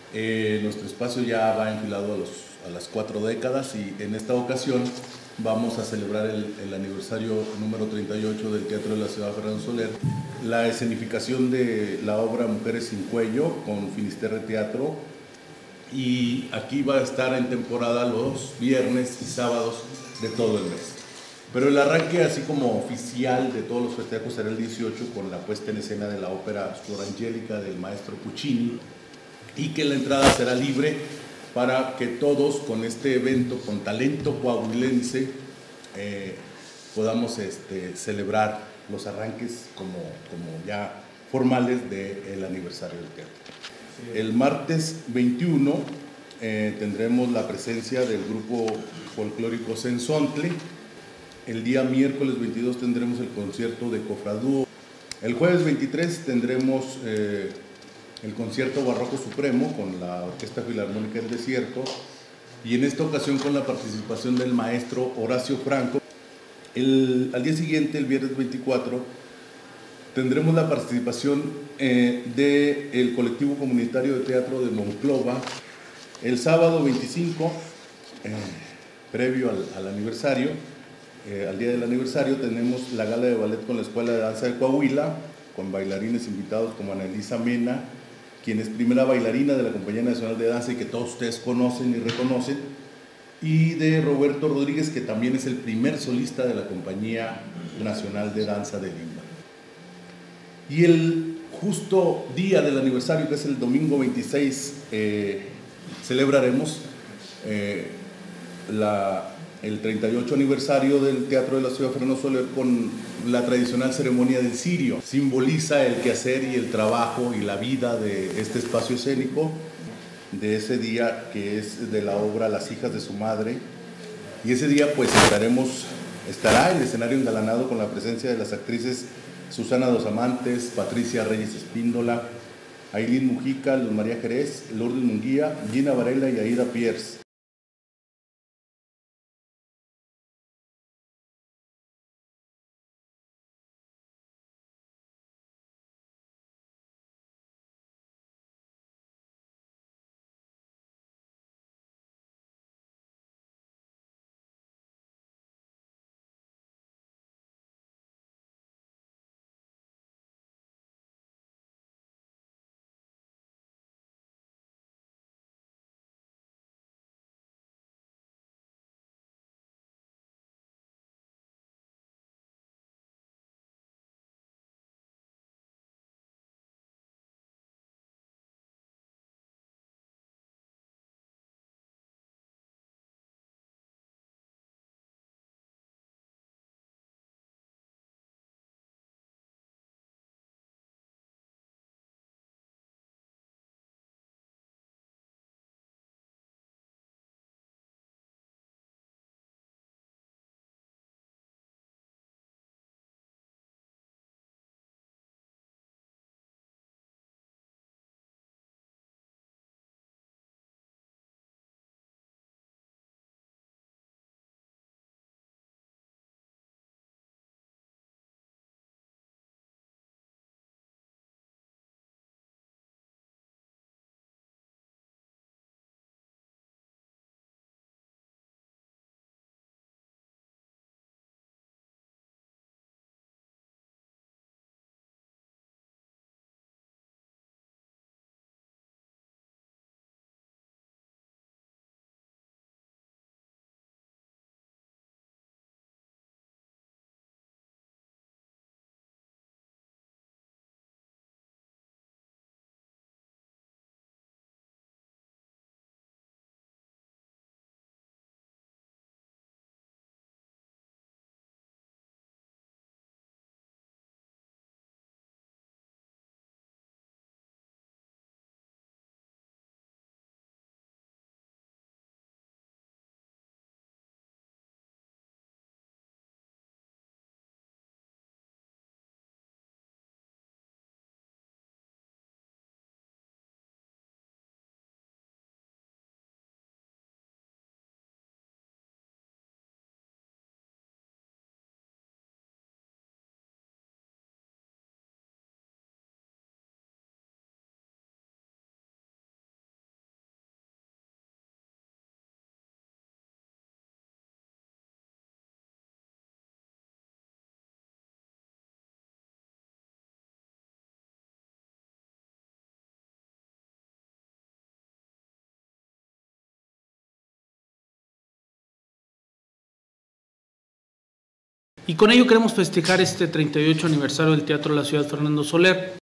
Nuestro espacio ya va enfilado a las 4 décadas y en esta ocasión vamos a celebrar el aniversario número 38 del Teatro de la Ciudad Fernando Soler, la escenificación de la obra Mujeres sin Cuello con Finisterre Teatro, y aquí va a estar en temporada los viernes y sábados de todo el mes. Pero el arranque así como oficial de todos los festejos será el 18 con la puesta en escena de la ópera Suor Angélica del maestro Puccini, y que la entrada será libre para que todos con este evento, con talento coahuilense, podamos celebrar los arranques como ya formales del aniversario del teatro. El martes 21 tendremos la presencia del grupo folclórico Sensontle. El día miércoles 22 tendremos el concierto de Cofradúo. El jueves 23 tendremos el concierto Barroco Supremo con la Orquesta Filarmónica del Desierto, y en esta ocasión con la participación del maestro Horacio Franco. Al día siguiente, el viernes 24, tendremos la participación del colectivo comunitario de teatro de Monclova. El sábado 25, previo al aniversario, al día del aniversario, tenemos la gala de ballet con la Escuela de Danza de Coahuila, con bailarines invitados como Annalisa Mena, quien es primera bailarina de la Compañía Nacional de Danza y que todos ustedes conocen y reconocen, y de Roberto Rodríguez, que también es el primer solista de la Compañía Nacional de Danza de Lima. Y el justo día del aniversario, que es el domingo 26, celebraremos el 38 aniversario del Teatro de la Ciudad Fernando Soler con la tradicional ceremonia del cirio. Simboliza el quehacer y el trabajo y la vida de este espacio escénico, de ese día que es de la obra Las hijas de su madre. Y ese día pues estará el escenario engalanado con la presencia de las actrices Susana Dos Amantes, Patricia Reyes Espíndola, Ailín Mujica, Luz María Jerez, Lourdes Munguía, Gina Varela y Aida Pierce. y con ello queremos festejar este 38 aniversario del Teatro de la Ciudad Fernando Soler.